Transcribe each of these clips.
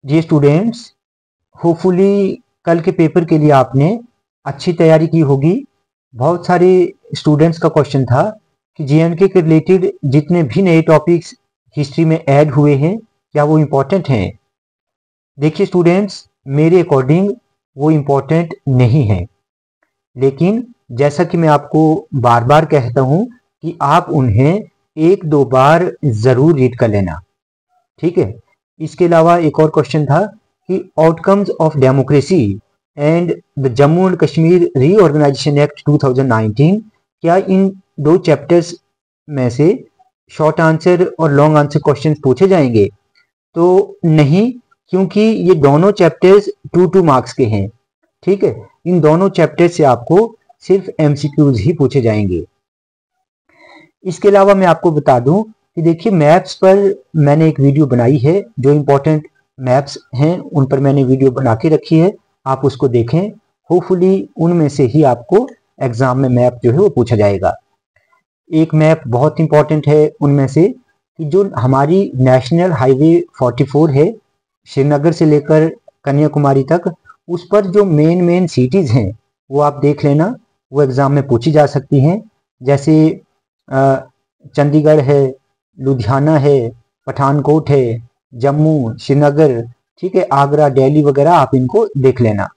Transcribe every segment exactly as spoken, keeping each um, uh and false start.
जी students, hopefully कल के paper के लिए आपने अच्छी तैयारी की होगी। बहुत सारे स्टूडेंट्स का क्वेश्चन था कि जेएंडके के रिलेटेड जितने भी नए टॉपिक्स हिस्ट्री में ऐड हुए हैं क्या वो इम्पोर्टेंट हैं। देखिए स्टूडेंट्स, मेरे अकॉर्डिंग वो इम्पोर्टेंट नहीं है, लेकिन जैसा कि मैं आपको बार बार कहता हूँ कि आप उन्हें एक दो बार ज़रूर रीड कर लेना, ठीक है। इसके अलावा एक और क्वेश्चन था कि outcomes of democracy and the Jammu and Kashmir reorganisation act two thousand nineteen, क्या इन दो चैप्टर्स में से शॉर्ट आंसर और लॉन्ग आंसर क्वेश्चन पूछे जाएंगे? तो नहीं, क्योंकि ये दोनों चैप्टर्स टू टू मार्क्स के हैं, ठीक है। इन दोनों चैप्टर से आपको सिर्फ एमसीक्यूज ही पूछे जाएंगे। इसके अलावा मैं आपको बता दूं कि देखिए मैप्स पर मैंने एक वीडियो बनाई है, जो इम्पोर्टेंट मैप्स हैं उन पर मैंने वीडियो बना के रखी है, आप उसको देखें। होपफुली उनमें से ही आपको एग्जाम में मैप जो है वो पूछा जाएगा। एक मैप बहुत इंपॉर्टेंट है उनमें से कि जो हमारी नेशनल हाईवे चौवालीस है, श्रीनगर से लेकर कन्याकुमारी तक, उस पर जो मेन मेन सिटीज़ हैं वो आप देख लेना, वो एग्ज़ाम में पूछी जा सकती हैं। जैसे चंडीगढ़ है, लुधियाना है, पठानकोट है, जम्मू, श्रीनगर, ठीक है, आगरा, दिल्ली वगैरह, आप इनको देख लेना।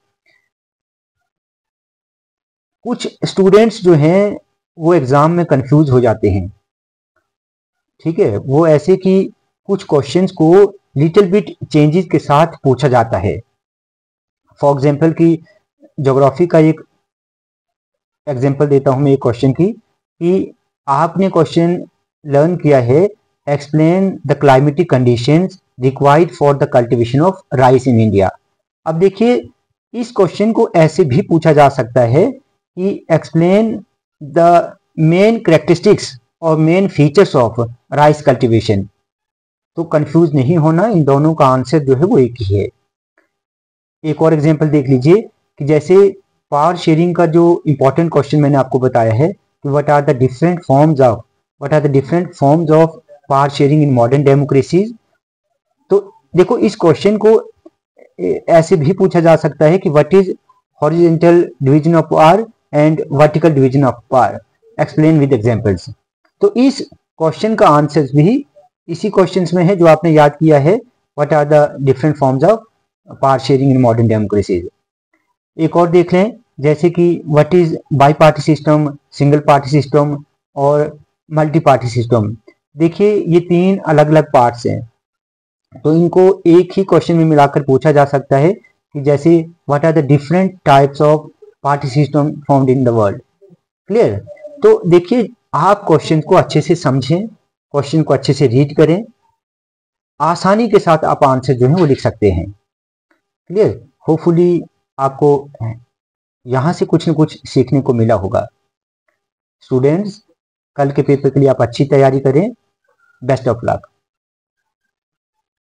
कुछ स्टूडेंट्स जो हैं वो एग्ज़ाम में कंफ्यूज हो जाते हैं, ठीक है। वो ऐसे कि कुछ क्वेश्चंस को लिटिल बिट चेंजेस के साथ पूछा जाता है। फॉर एग्जांपल की ज्योग्राफी का एक एग्जांपल देता हूं मैं एक क्वेश्चन की, कि आपने क्वेश्चन लर्न किया है, explain the climatic conditions required for the cultivation of rice in India. अब देखिए इस क्वेश्चन को ऐसे भी पूछा जा सकता है कि एक्सप्लेन द मेन कैरेक्टरिस्टिक्स और main features of rice cultivation. तो कंफ्यूज नहीं होना, इन दोनों का आंसर जो है वो एक ही है। एक और एग्जांपल देख लीजिए कि जैसे पावर शेयरिंग का जो इंपॉर्टेंट क्वेश्चन मैंने आपको बताया है कि what are the different forms of what are the different forms of power sharing in modern democracies. तो देखो इस क्वेश्चन को ऐसे भी पूछा जा सकता है कि what is horizontal division of power and vertical division of power, explain with examples. तो इस क्वेश्चन का आंसर भी इसी क्वेश्चंस में है जो आपने याद किया है, what are the different forms of power sharing in modern democracies. एक और देख लें, जैसे कि what is bi party system, single party system और मल्टी पार्टी सिस्टम। देखिए ये तीन अलग अलग पार्ट्स हैं, तो इनको एक ही क्वेश्चन में मिलाकर पूछा जा सकता है कि जैसे what are the different types of party system found in the world. Clear? तो देखिए आप क्वेश्चन को अच्छे से समझें, क्वेश्चन को अच्छे से रीड करें, आसानी के साथ आप आंसर जो है वो लिख सकते हैं। क्लियर? होपफुली आपको यहाँ से कुछ न कुछ सीखने को मिला होगा। स्टूडेंट्स, कल के पेपर के लिए आप अच्छी तैयारी करें। Best of luck.